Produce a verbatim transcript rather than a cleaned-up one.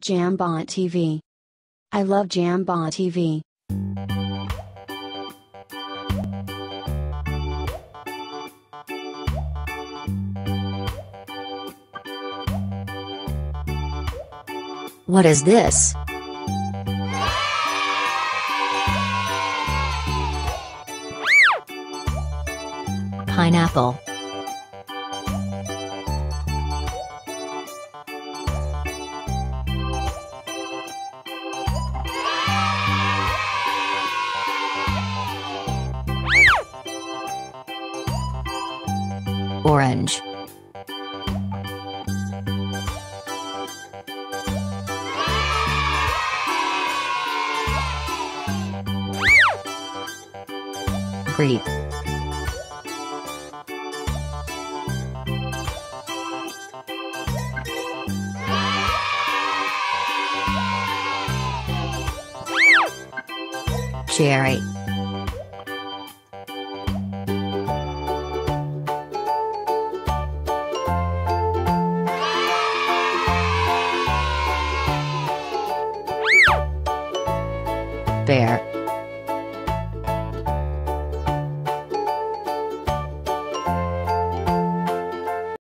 Jambaa T V. I love Jambaa T V. What is this? Pineapple. Orange. Grape. Cherry. Bear.